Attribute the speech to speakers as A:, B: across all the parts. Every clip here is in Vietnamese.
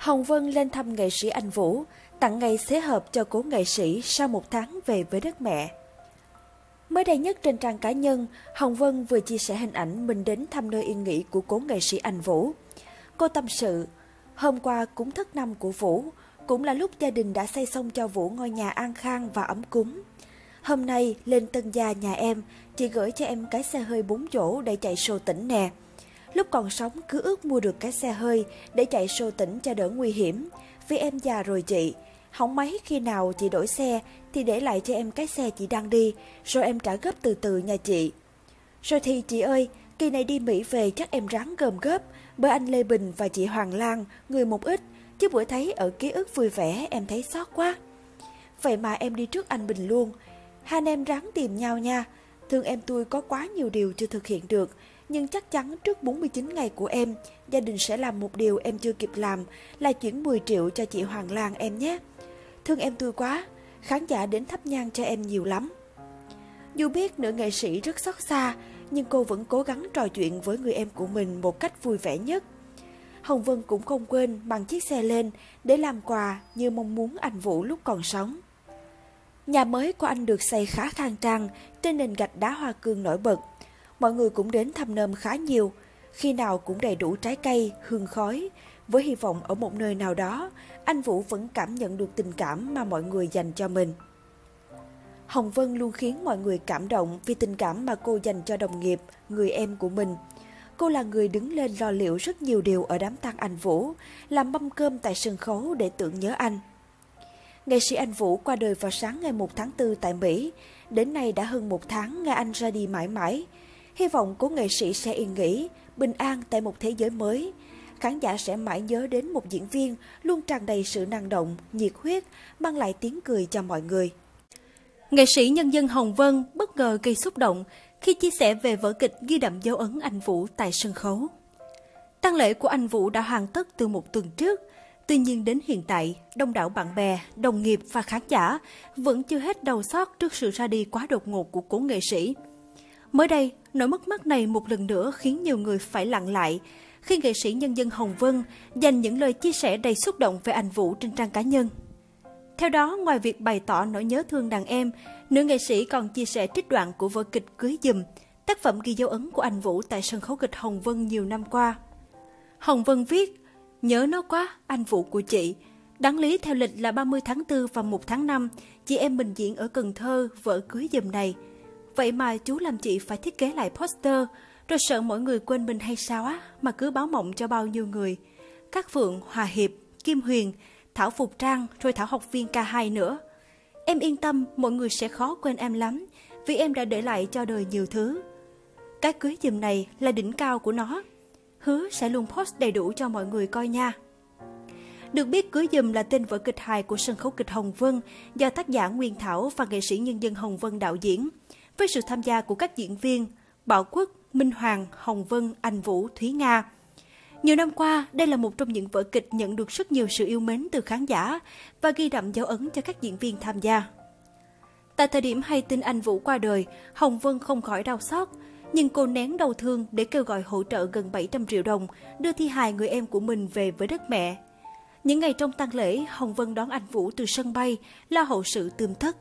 A: Hồng Vân lên thăm nghệ sĩ Anh Vũ, tặng ngày xế hợp cho cố nghệ sĩ sau 1 tháng về với đất mẹ. Mới đây nhất trên trang cá nhân, Hồng Vân vừa chia sẻ hình ảnh mình đến thăm nơi yên nghỉ của cố nghệ sĩ Anh Vũ. Cô tâm sự, hôm qua cúng thất năm của Vũ, cũng là lúc gia đình đã xây xong cho Vũ ngôi nhà an khang và ấm cúng. Hôm nay lên tân gia nhà em, chị gửi cho em cái xe hơi 4 chỗ để chạy xô tỉnh nè. Lúc còn sống cứ ước mua được cái xe hơi để chạy xô tỉnh cho đỡ nguy hiểm, vì em già rồi chị. Hỏng máy khi nào chị đổi xe thì để lại cho em cái xe chị đang đi, rồi em trả góp từ từ nha chị. Rồi thì chị ơi, kỳ này đi Mỹ về chắc em ráng gom góp, bởi anh Lê Bình và chị Hoàng Lan, người một ít, chứ bữa thấy ở ký ức vui vẻ em thấy xót quá. Vậy mà em đi trước anh Bình luôn, hai anh em ráng tìm nhau nha. Thương em tôi có quá nhiều điều chưa thực hiện được, nhưng chắc chắn trước 49 ngày của em, gia đình sẽ làm một điều em chưa kịp làm, là chuyển 10 triệu cho chị Hoàng Lan em nhé. Thương em tôi quá, khán giả đến thắp nhang cho em nhiều lắm. Dù biết nữ nghệ sĩ rất xót xa, nhưng cô vẫn cố gắng trò chuyện với người em của mình một cách vui vẻ nhất. Hồng Vân cũng không quên mang chiếc xe lên để làm quà như mong muốn anh Vũ lúc còn sống. Nhà mới của anh được xây khá khang trang, trên nền gạch đá hoa cương nổi bật. Mọi người cũng đến thăm nơm khá nhiều, khi nào cũng đầy đủ trái cây, hương khói, với hy vọng ở một nơi nào đó, anh Vũ vẫn cảm nhận được tình cảm mà mọi người dành cho mình. Hồng Vân luôn khiến mọi người cảm động vì tình cảm mà cô dành cho đồng nghiệp, người em của mình. Cô là người đứng lên lo liệu rất nhiều điều ở đám tang anh Vũ, làm mâm cơm tại sân khấu để tưởng nhớ anh. Nghệ sĩ Anh Vũ qua đời vào sáng ngày 1 tháng 4 tại Mỹ, đến nay đã hơn 1 tháng ngày anh ra đi mãi mãi. Hy vọng cố nghệ sĩ sẽ yên nghỉ, bình an tại một thế giới mới. Khán giả sẽ mãi nhớ đến một diễn viên luôn tràn đầy sự năng động, nhiệt huyết, mang lại tiếng cười cho mọi người. Nghệ sĩ nhân dân Hồng Vân bất ngờ gây xúc động khi chia sẻ về vở kịch ghi đậm dấu ấn anh Vũ tại sân khấu. Tang lễ của anh Vũ đã hoàn tất từ 1 tuần trước, tuy nhiên đến hiện tại, đông đảo bạn bè, đồng nghiệp và khán giả vẫn chưa hết đau xót trước sự ra đi quá đột ngột của cố nghệ sĩ. Mới đây, nỗi mất mát này một lần nữa khiến nhiều người phải lặng lại khi nghệ sĩ nhân dân Hồng Vân dành những lời chia sẻ đầy xúc động về anh Vũ trên trang cá nhân. Theo đó, ngoài việc bày tỏ nỗi nhớ thương đàn em, nữ nghệ sĩ còn chia sẻ trích đoạn của vở kịch Cưới Giùm, tác phẩm ghi dấu ấn của anh Vũ tại sân khấu kịch Hồng Vân nhiều năm qua. Hồng Vân viết, nhớ nó quá, anh Vũ của chị. Đáng lý theo lịch là 30 tháng 4 và 1 tháng 5, chị em mình diễn ở Cần Thơ vở Cưới Giùm này. Vậy mà chú làm chị phải thiết kế lại poster, rồi sợ mọi người quên mình hay sao á, mà cứ báo mộng cho bao nhiêu người. Cát Phượng, Hòa Hiệp, Kim Huyền, Thảo Phục Trang, rồi Thảo học viên K2 nữa. Em yên tâm, mọi người sẽ khó quên em lắm, vì em đã để lại cho đời nhiều thứ. Cái Cưới Giùm này là đỉnh cao của nó. Hứa sẽ luôn post đầy đủ cho mọi người coi nha. Được biết, Cưới Giùm là tên vở kịch hài của sân khấu kịch Hồng Vân do tác giả Nguyên Thảo và nghệ sĩ nhân dân Hồng Vân đạo diễn, với sự tham gia của các diễn viên Bảo Quốc, Minh Hoàng, Hồng Vân, Anh Vũ, Thúy Nga. Nhiều năm qua, đây là một trong những vở kịch nhận được rất nhiều sự yêu mến từ khán giả và ghi đậm dấu ấn cho các diễn viên tham gia. Tại thời điểm hay tin anh Vũ qua đời, Hồng Vân không khỏi đau xót, nhưng cô nén đau thương để kêu gọi hỗ trợ gần 700 triệu đồng đưa thi hài người em của mình về với đất mẹ. Những ngày trong tang lễ, Hồng Vân đón anh Vũ từ sân bay, lo hậu sự tươm tất.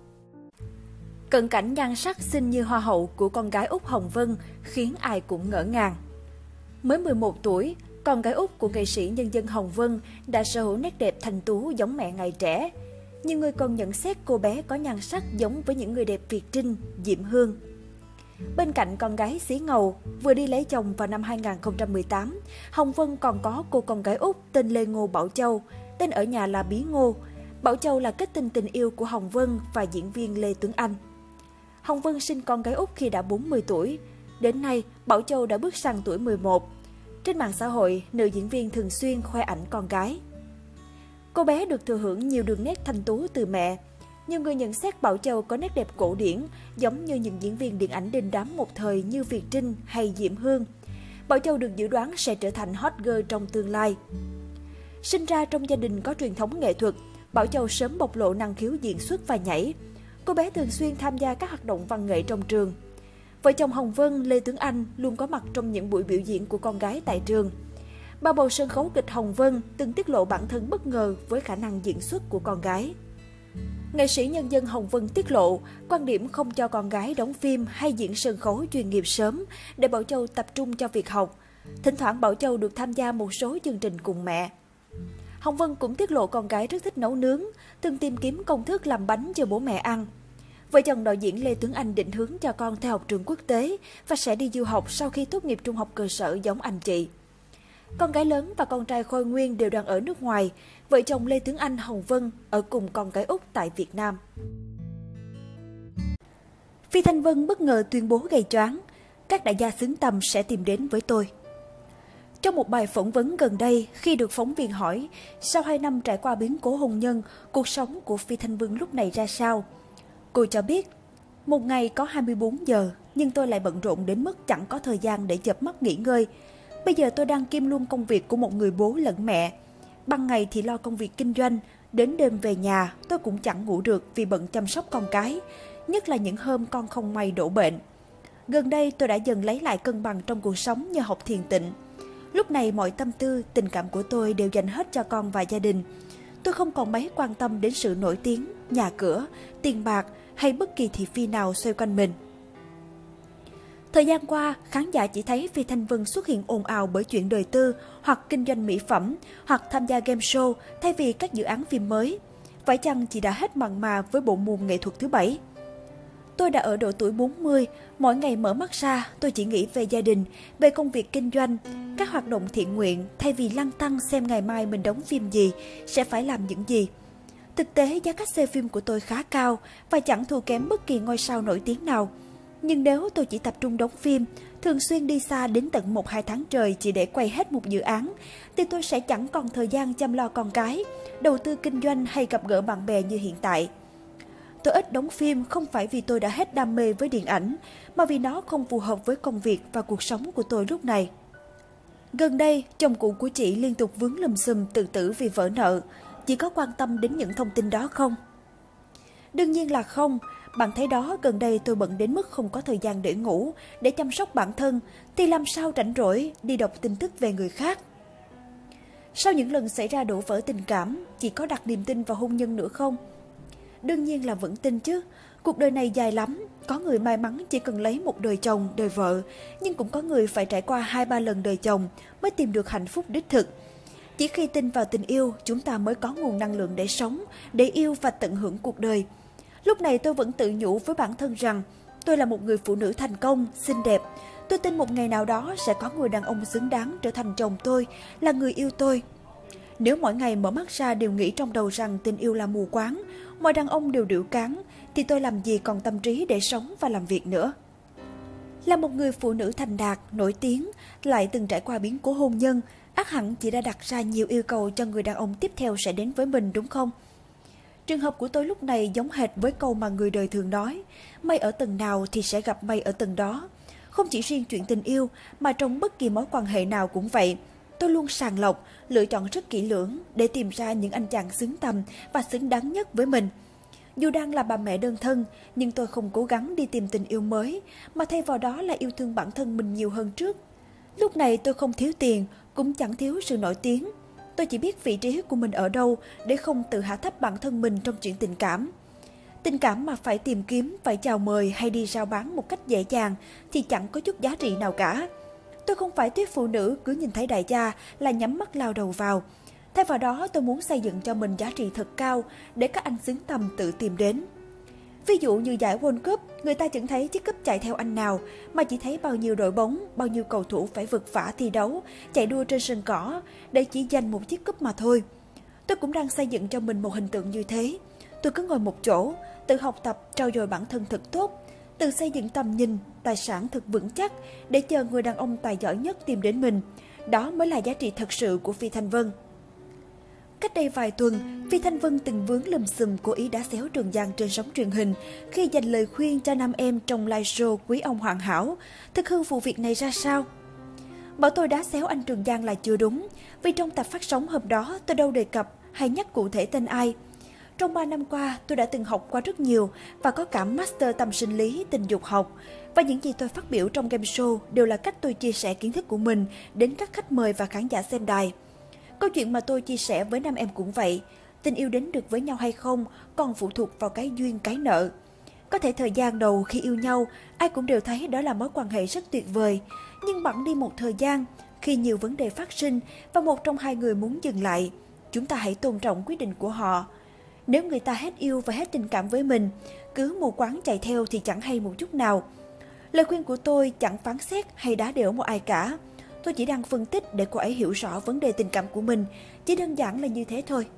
A: Cận cảnh nhan sắc xinh như hoa hậu của con gái út Hồng Vân khiến ai cũng ngỡ ngàng. Mới 11 tuổi, con gái út của nghệ sĩ nhân dân Hồng Vân đã sở hữu nét đẹp thanh tú giống mẹ ngày trẻ. Nhiều người còn nhận xét cô bé có nhan sắc giống với những người đẹp Việt Trinh, Diệm Hương. Bên cạnh con gái xí ngầu, vừa đi lấy chồng vào năm 2018, Hồng Vân còn có cô con gái út tên Lê Ngô Bảo Châu, tên ở nhà là Bí Ngô. Bảo Châu là kết tinh tình yêu của Hồng Vân và diễn viên Lê Tuấn Anh. Hồng Vân sinh con gái út khi đã 40 tuổi. Đến nay, Bảo Châu đã bước sang tuổi 11. Trên mạng xã hội, nữ diễn viên thường xuyên khoe ảnh con gái. Cô bé được thừa hưởng nhiều đường nét thanh tú từ mẹ. Nhiều người nhận xét Bảo Châu có nét đẹp cổ điển, giống như những diễn viên điện ảnh đình đám một thời như Việt Trinh hay Diệm Hương. Bảo Châu được dự đoán sẽ trở thành hot girl trong tương lai. Sinh ra trong gia đình có truyền thống nghệ thuật, Bảo Châu sớm bộc lộ năng khiếu diễn xuất và nhảy. Cô bé thường xuyên tham gia các hoạt động văn nghệ trong trường. Vợ chồng Hồng Vân, Lê Tuấn Anh luôn có mặt trong những buổi biểu diễn của con gái tại trường. Bao bầu sân khấu kịch Hồng Vân từng tiết lộ bản thân bất ngờ với khả năng diễn xuất của con gái. Nghệ sĩ nhân dân Hồng Vân tiết lộ quan điểm không cho con gái đóng phim hay diễn sân khấu chuyên nghiệp sớm để Bảo Châu tập trung cho việc học. Thỉnh thoảng Bảo Châu được tham gia một số chương trình cùng mẹ. Hồng Vân cũng tiết lộ con gái rất thích nấu nướng, từng tìm kiếm công thức làm bánh cho bố mẹ ăn. Vợ chồng đạo diễn Lê Tuấn Anh định hướng cho con theo học trường quốc tế và sẽ đi du học sau khi tốt nghiệp trung học cơ sở giống anh chị. Con gái lớn và con trai Khôi Nguyên đều đang ở nước ngoài. Vợ chồng Lê Tuấn Anh, Hồng Vân ở cùng con gái út tại Việt Nam. Phi Thanh Vân bất ngờ tuyên bố gây choáng. Các đại gia xứng tầm sẽ tìm đến với tôi. Trong một bài phỏng vấn gần đây, khi được phóng viên hỏi sau 2 năm trải qua biến cố hôn nhân, cuộc sống của Phi Thanh Vân lúc này ra sao, cô cho biết, một ngày có 24 giờ, nhưng tôi lại bận rộn đến mức chẳng có thời gian để chợp mắt nghỉ ngơi. Bây giờ tôi đang kiêm luôn công việc của một người bố lẫn mẹ. Ban ngày thì lo công việc kinh doanh, đến đêm về nhà tôi cũng chẳng ngủ được vì bận chăm sóc con cái, nhất là những hôm con không may đổ bệnh. Gần đây tôi đã dần lấy lại cân bằng trong cuộc sống nhờ học thiền tịnh. Lúc này mọi tâm tư, tình cảm của tôi đều dành hết cho con và gia đình. Tôi không còn mấy quan tâm đến sự nổi tiếng, nhà cửa, tiền bạc hay bất kỳ thị phi nào xoay quanh mình. Thời gian qua, khán giả chỉ thấy Phi Thanh Vân xuất hiện ồn ào bởi chuyện đời tư, hoặc kinh doanh mỹ phẩm, hoặc tham gia game show thay vì các dự án phim mới. Phải chăng chị đã hết mặn mà với bộ môn nghệ thuật thứ 7? Tôi đã ở độ tuổi 40, mỗi ngày mở mắt ra tôi chỉ nghĩ về gia đình, về công việc kinh doanh, các hoạt động thiện nguyện thay vì lăn tăn xem ngày mai mình đóng phim gì, sẽ phải làm những gì. Thực tế giá cách xem phim của tôi khá cao và chẳng thua kém bất kỳ ngôi sao nổi tiếng nào. Nhưng nếu tôi chỉ tập trung đóng phim, thường xuyên đi xa đến tận 1-2 tháng trời chỉ để quay hết một dự án, thì tôi sẽ chẳng còn thời gian chăm lo con cái, đầu tư kinh doanh hay gặp gỡ bạn bè như hiện tại. Tôi ít đóng phim không phải vì tôi đã hết đam mê với điện ảnh, mà vì nó không phù hợp với công việc và cuộc sống của tôi lúc này. Gần đây, chồng cũ của chị liên tục vướng lùm xùm tự tử vì vỡ nợ. Chị có quan tâm đến những thông tin đó không? Đương nhiên là không. Bạn thấy đó, gần đây tôi bận đến mức không có thời gian để ngủ, để chăm sóc bản thân, thì làm sao rảnh rỗi đi đọc tin tức về người khác. Sau những lần xảy ra đổ vỡ tình cảm, chị có đặt niềm tin vào hôn nhân nữa không? Đương nhiên là vẫn tin chứ. Cuộc đời này dài lắm, có người may mắn chỉ cần lấy một đời chồng, đời vợ, nhưng cũng có người phải trải qua 2-3 lần đời chồng mới tìm được hạnh phúc đích thực. Chỉ khi tin vào tình yêu, chúng ta mới có nguồn năng lượng để sống, để yêu và tận hưởng cuộc đời. Lúc này tôi vẫn tự nhủ với bản thân rằng tôi là một người phụ nữ thành công, xinh đẹp. Tôi tin một ngày nào đó sẽ có người đàn ông xứng đáng trở thành chồng tôi, là người yêu tôi. Nếu mỗi ngày mở mắt ra đều nghĩ trong đầu rằng tình yêu là mù quáng, mọi đàn ông đều điểu cáng, thì tôi làm gì còn tâm trí để sống và làm việc nữa. Là một người phụ nữ thành đạt, nổi tiếng, lại từng trải qua biến cố hôn nhân, ắt hẳn chị đã đặt ra nhiều yêu cầu cho người đàn ông tiếp theo sẽ đến với mình, đúng không? Trường hợp của tôi lúc này giống hệt với câu mà người đời thường nói, mây ở tầng nào thì sẽ gặp mây ở tầng đó. Không chỉ riêng chuyện tình yêu, mà trong bất kỳ mối quan hệ nào cũng vậy. Tôi luôn sàng lọc, lựa chọn rất kỹ lưỡng để tìm ra những anh chàng xứng tầm và xứng đáng nhất với mình. Dù đang là bà mẹ đơn thân, nhưng tôi không cố gắng đi tìm tình yêu mới, mà thay vào đó là yêu thương bản thân mình nhiều hơn trước. Lúc này tôi không thiếu tiền, cũng chẳng thiếu sự nổi tiếng. Tôi chỉ biết vị trí của mình ở đâu để không tự hạ thấp bản thân mình trong chuyện tình cảm. Tình cảm mà phải tìm kiếm, phải chào mời hay đi rao bán một cách dễ dàng thì chẳng có chút giá trị nào cả. Tôi không phải tuyết phụ nữ cứ nhìn thấy đại gia là nhắm mắt lao đầu vào. Thay vào đó tôi muốn xây dựng cho mình giá trị thật cao để các anh xứng tầm tự tìm đến. Ví dụ như giải World Cup, người ta chẳng thấy chiếc cúp chạy theo anh nào, mà chỉ thấy bao nhiêu đội bóng, bao nhiêu cầu thủ phải vật vã thi đấu, chạy đua trên sân cỏ để chỉ giành một chiếc cúp mà thôi. Tôi cũng đang xây dựng cho mình một hình tượng như thế. Tôi cứ ngồi một chỗ, tự học tập, trau dồi bản thân thật tốt, tự xây dựng tầm nhìn, tài sản thật vững chắc để chờ người đàn ông tài giỏi nhất tìm đến mình. Đó mới là giá trị thật sự của Phi Thanh Vân. Cách đây vài tuần, Phi Thanh Vân từng vướng lùm xùm cố ý đá xéo Trường Giang trên sóng truyền hình khi dành lời khuyên cho nam em trong live show Quý ông hoàn hảo. Thực hư vụ việc này ra sao? Bảo tôi đá xéo anh Trường Giang là chưa đúng, vì trong tập phát sóng hôm đó tôi đâu đề cập hay nhắc cụ thể tên ai. Trong 3 năm qua, tôi đã từng học qua rất nhiều và có cả master tâm sinh lý, tình dục học. Và những gì tôi phát biểu trong game show đều là cách tôi chia sẻ kiến thức của mình đến các khách mời và khán giả xem đài. Câu chuyện mà tôi chia sẻ với nam em cũng vậy. Tình yêu đến được với nhau hay không còn phụ thuộc vào cái duyên cái nợ. Có thể thời gian đầu khi yêu nhau, ai cũng đều thấy đó là mối quan hệ rất tuyệt vời. Nhưng bẵng đi một thời gian, khi nhiều vấn đề phát sinh và một trong hai người muốn dừng lại, chúng ta hãy tôn trọng quyết định của họ. Nếu người ta hết yêu và hết tình cảm với mình, cứ mù quáng chạy theo thì chẳng hay một chút nào. Lời khuyên của tôi chẳng phán xét hay đá đểu một ai cả. Tôi chỉ đang phân tích để cô ấy hiểu rõ vấn đề tình cảm của mình, chỉ đơn giản là như thế thôi.